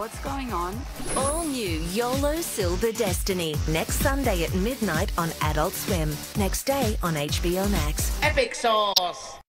what's going on? All new YOLO Silver Destiny. Next Sunday at midnight on Adult Swim. Next day on HBO Max. Epic sauce!